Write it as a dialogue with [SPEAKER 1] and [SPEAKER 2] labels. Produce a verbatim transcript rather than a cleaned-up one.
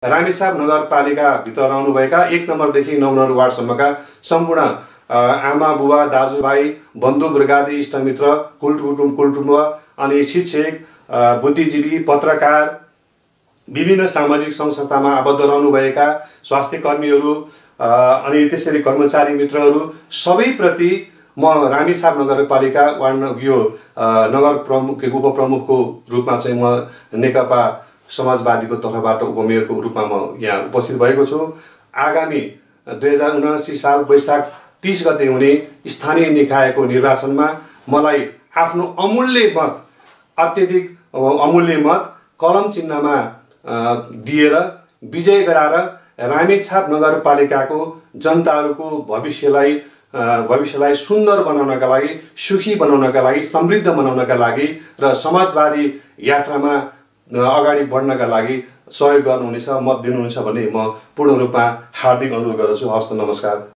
[SPEAKER 1] रामेछाप नगरपालिकाभित्र रहनुभएका एक नम्बरदेखि नौ नम्बर वार्डसम्मका सम्पूर्ण आमा बुबा दाजुभाइ बन्धु वर्गादी इष्टमित्र कुल कुटुम्ब कुलकुटुम्ब अनि शिक्षक बुद्धिजीवी पत्रकार विभिन्न सामाजिक संस्थामा आबद्ध रहनुभएका स्वास्थ्य कर्मीहरू अनि त्यसरी कर्मचारी मित्रहरू सबैप्रति म रामेछाप नगरपालिका वार्ड यो नगर प्रमुख उपप्रमुखको रूपमा चाहिँ म नेकपा समाजवादीको तर्फबाट उपमेयरको रूपमा म यहाँ उपस्थित भएको छु। आगामी दुई हजार उनासी साल वैशाख तीस गते हुने स्थानीय निकायको निर्वाचनमा मलाई आफ्नो अमूल्य मत अत्यधिक अमूल्य मत कलम चिन्हमा दिएर विजय गराएर रामेछाप नगरपालिकाको जनताहरूको भविष्यलाई भविष्यलाई सुन्दर बनाउनका लागि सुखी बनाउनका लागि समृद्ध बनाउनका लागि र समाजवादी यात्रामा अगाडि बढ्नका लागि सहयोग गर्नुहुनेछ मत दिनुहुनेछ भन्ने म पूर्ण रूपमा हार्दिक अनुरोध गर्दछु। हस्त नमस्कार।